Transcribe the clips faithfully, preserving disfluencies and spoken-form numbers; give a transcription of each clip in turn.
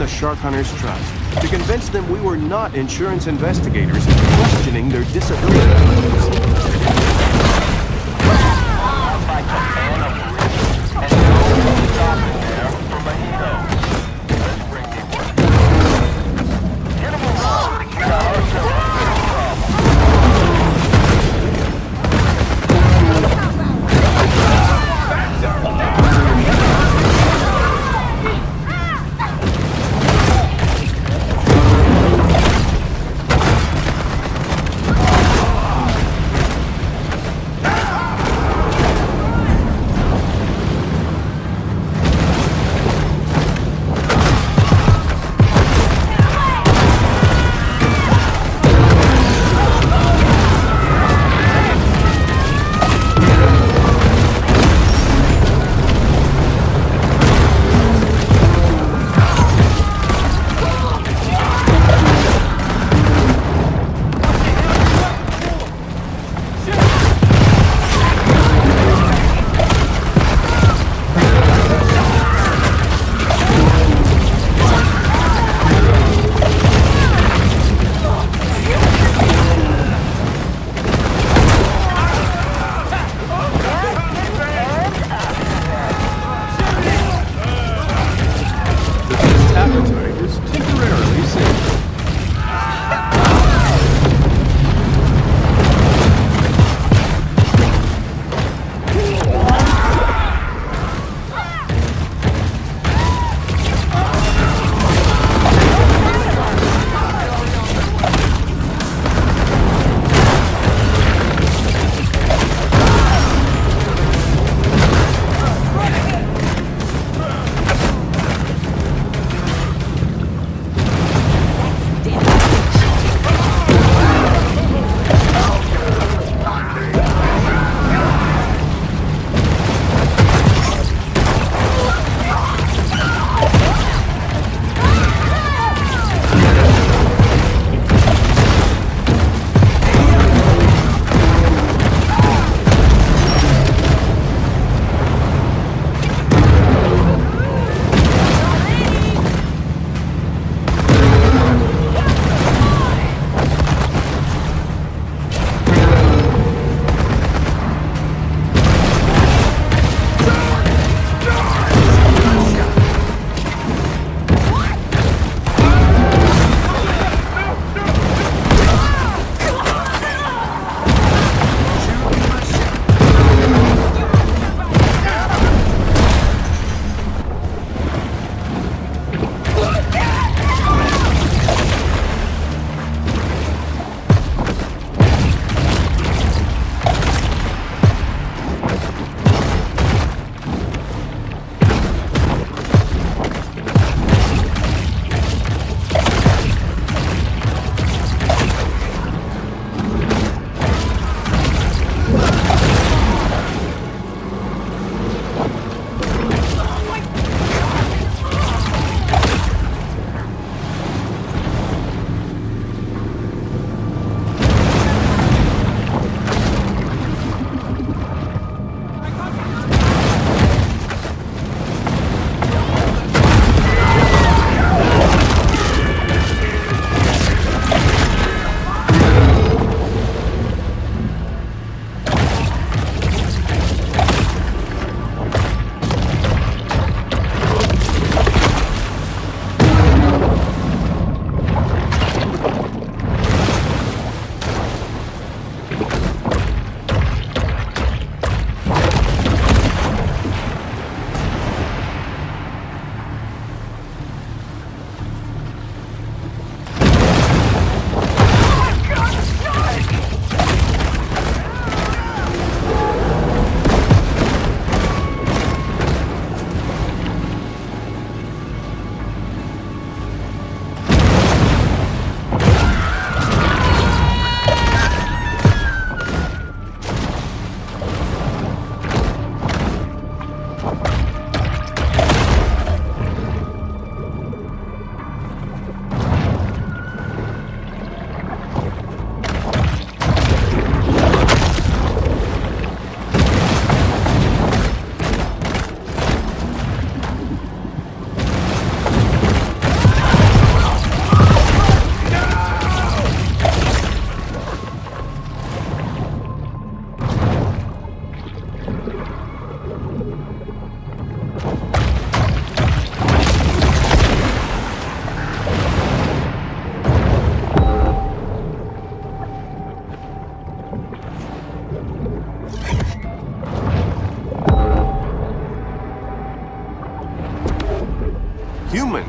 the Shark Hunters Trust to convince them we were not insurance investigators questioning their disability.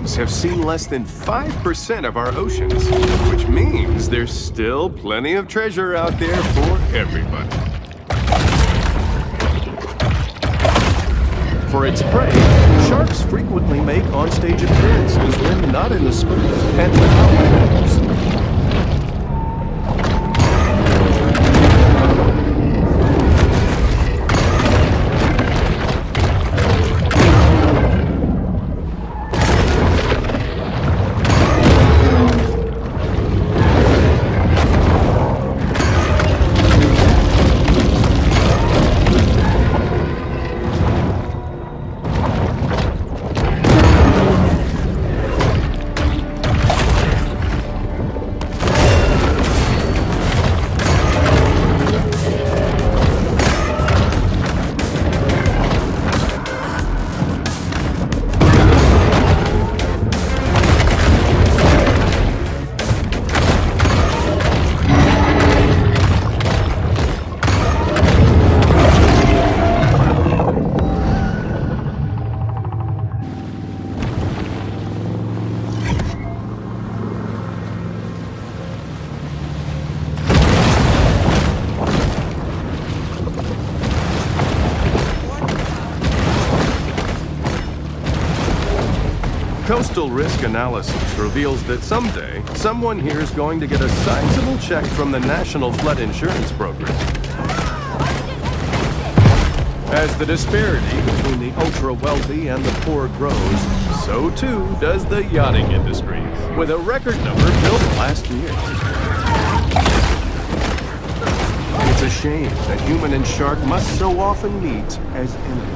humans have seen less than five percent of our oceans, which means there's still plenty of treasure out there for everybody. For its prey, sharks frequently make onstage appearances when not in the script and without rules. Coastal risk analysis reveals that someday, someone here is going to get a sizable check from the National Flood Insurance Program. As the disparity between the ultra-wealthy and the poor grows, so too does the yachting industry, with a record number built last year. It's a shame that human and shark must so often meet as enemies.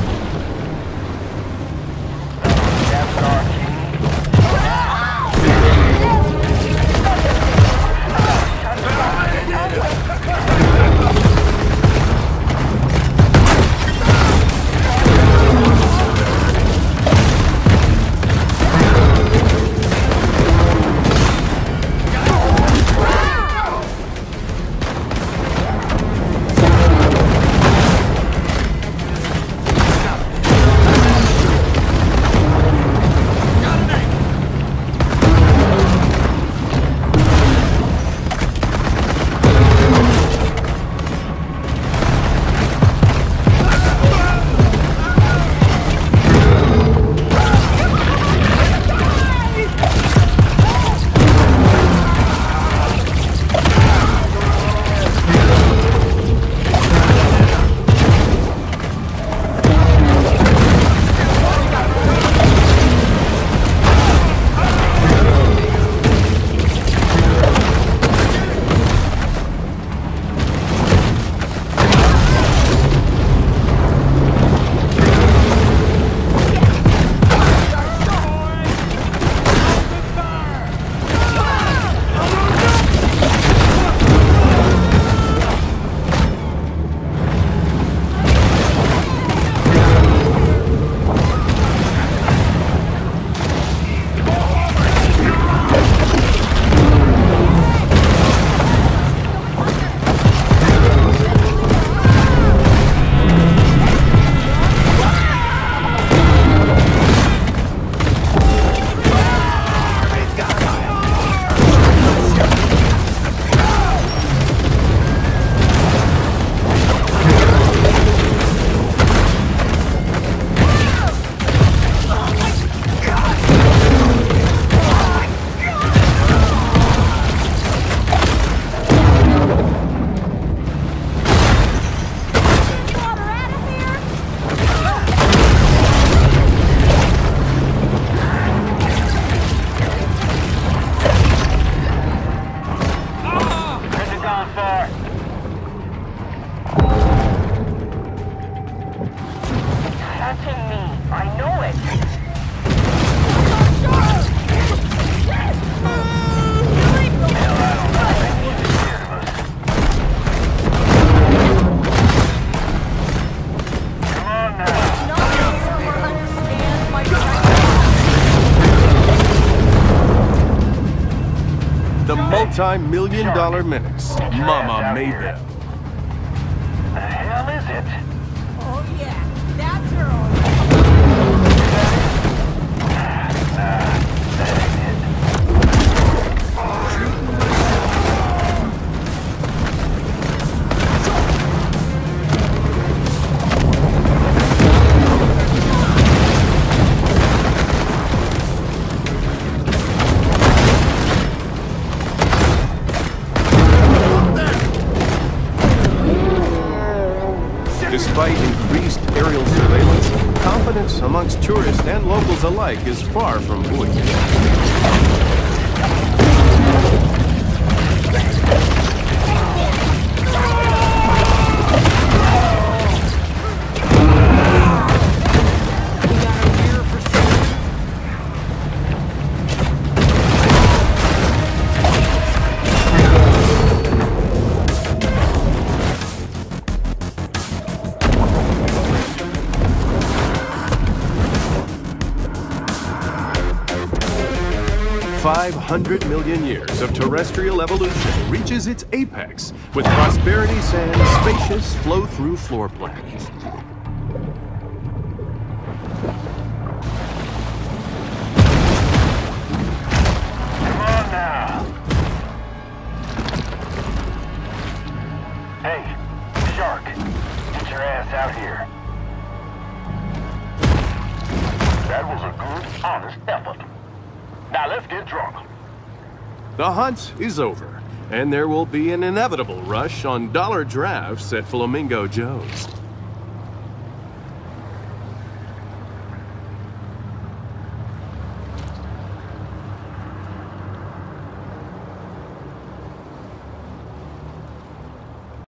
Multi-million dollar menace, Mama Maybelle. The hell is it? Oh yeah, that's her. Now Despite increased aerial surveillance, confidence amongst tourists and locals alike is far from buoyant. five hundred million years of terrestrial evolution reaches its apex with Prosperity Sand's spacious flow-through floor plans. Come on now. Hey, Shark, get your ass out here. That was a good, honest effort. Now let's get drunk. The hunt is over, and there will be an inevitable rush on dollar drafts at Flamingo Joe's.